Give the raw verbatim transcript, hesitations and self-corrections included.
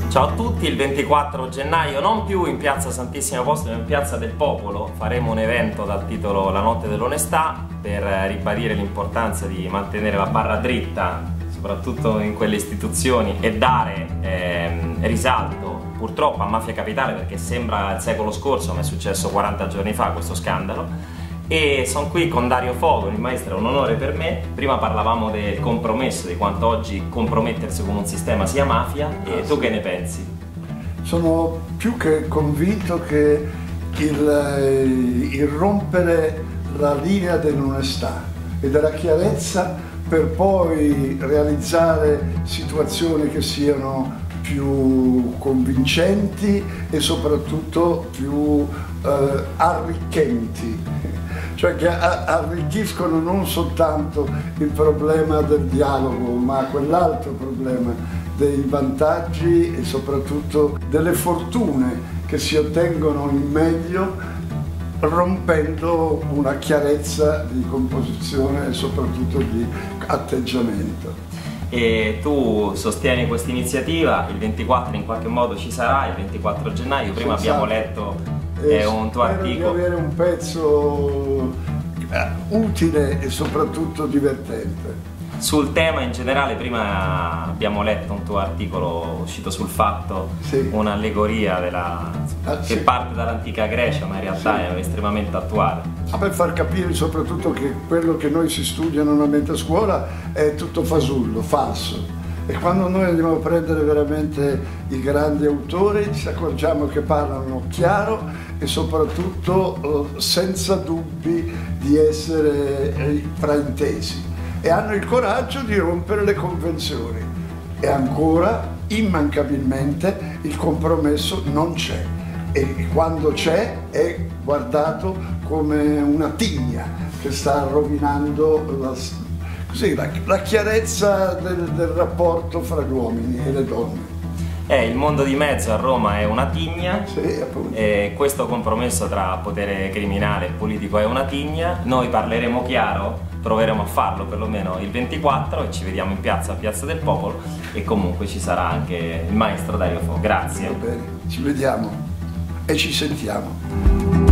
Ciao a tutti, il ventiquattro gennaio non più in piazza Santissimo Apostolo ma in piazza del Popolo faremo un evento dal titolo La Notte dell'Onestà per ribadire l'importanza di mantenere la barra dritta soprattutto in quelle istituzioni e dare ehm, risalto purtroppo a Mafia Capitale, perché sembra il secolo scorso ma è successo quaranta giorni fa questo scandalo. E sono qui con Dario Fogo, il maestro, è un onore per me. Prima parlavamo del compromesso, di quanto oggi compromettersi con un sistema sia mafia, e tu che ne pensi? Sono più che convinto che il, il rompere la linea dell'onestà e della chiarezza per poi realizzare situazioni che siano più convincenti e soprattutto più eh, arricchenti. Cioè che arricchiscono non soltanto il problema del dialogo, ma quell'altro problema dei vantaggi e soprattutto delle fortune che si ottengono in meglio rompendo una chiarezza di composizione e soprattutto di atteggiamento. E tu sostieni questa iniziativa, il ventiquattro in qualche modo ci sarà, il ventiquattro gennaio, prima Senza... abbiamo letto è un tuo articolo. Spero di avere un pezzo utile e soprattutto divertente. Sul tema in generale, prima abbiamo letto un tuo articolo uscito sul Fatto, sì. Un'allegoria della... ah, che sì. parte dall'antica Grecia ma in realtà sì. è estremamente attuale. Ah, per far capire soprattutto che quello che noi si studia normalmente a scuola è tutto fasullo, falso. E quando noi andiamo a prendere veramente i grandi autori ci accorgiamo che parlano chiaro e soprattutto eh, senza dubbi di essere eh, fraintesi e hanno il coraggio di rompere le convenzioni. E ancora, immancabilmente, il compromesso non c'è e quando c'è è guardato come una tigna che sta rovinando la Così, la, la chiarezza del, del rapporto fra gli uomini e le donne. Eh, il mondo di mezzo a Roma è una tigna, sì, e questo compromesso tra potere criminale e politico è una tigna. Noi parleremo chiaro, proveremo a farlo perlomeno il ventiquattro e ci vediamo in piazza, a Piazza del Popolo, e comunque ci sarà anche il maestro Dario Fogo. Grazie. Va bene, ci vediamo e ci sentiamo.